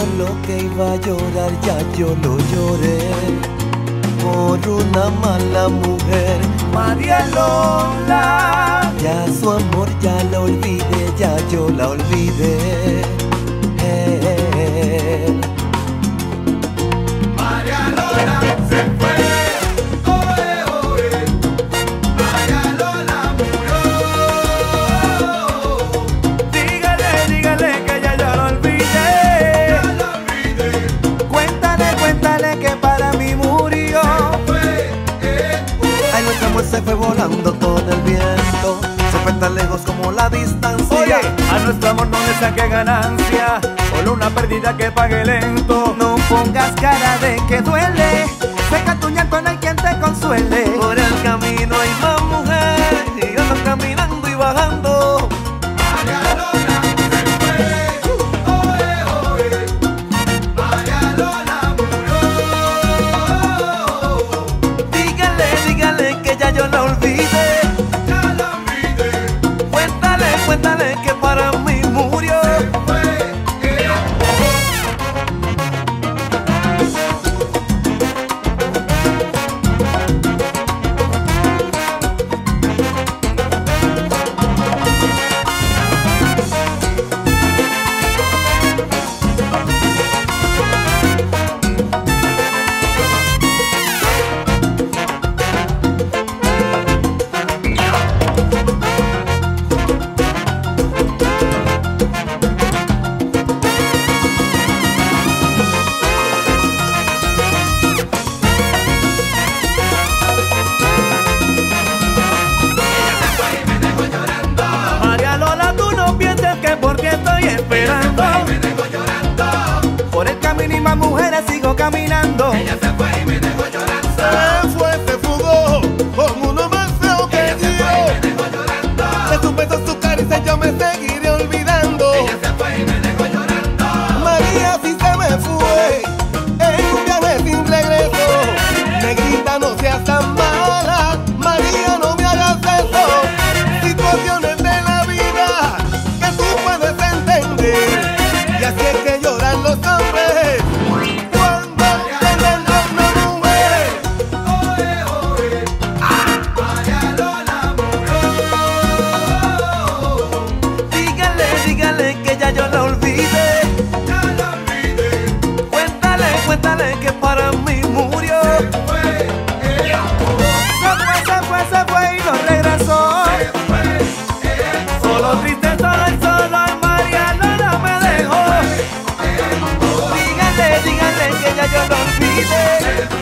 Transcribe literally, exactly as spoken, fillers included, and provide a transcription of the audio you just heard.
lo que iba a llorar ya yo lo lloré por una mala mujer. María Lola, ya su amor ya la olvidé, ya yo la olvidé. Eh. María Lola se fue. Oe, oe. María Lola murió. Dígale, dígale que ya yo lo olvidé. Ya lo olvidé. Cuéntale, cuéntale que para mí murió. Se fue. Eh, oh. Ay, nuestro amor se fue volando con el viento, se fue tan lejos como la distancia. Oye, a nuestro amor no le saque ganancia, solo una pérdida que pague lento. No pongas cara de que duele, seca tu llanto, no hay quien te consuele. por el camino hay más mujer y yo ando caminando y bajando. María Lola se fue. Oe, oe. María Lola murió. Dígale, dígale que ya yo la olvidé. Ya la olvidé. Cuéntale, cuéntale que para mí murió. Fue. Eh, María Lola, tú no pienses que por ti estoy esperando. Me dejó llorando. Por el camino y más mujeres sigo caminando. Ella se fue y me dejó llorando. Se fue, se fugó, como uno más feo que Ella se yo. fue y me dejó llorando. De sus besos, sus caricias yo me seguiré olvidando. Ella se fue y me dejó llorando. María sí se me fue, en un viaje sin regreso. Negrita, no seas tan mala, María, no me hagas eso. Situaciones de la vida que tú puedes entender, y así es que lloran los hombres cuando pierden a una mujer. Oe, oe. María Lola murió. Dígale, dígale que ya yo la olvidé. Ya la olvidé. Cuéntale, cuéntale que para mí murió. Fue. Eh, oh. Se fue, se fue, se fue y no regresó. Se fue. Eh, Solo triste, solo y solo, ay, María Lola me dejó. eh, oh. Dígale, dígale que ya yo la olvidé.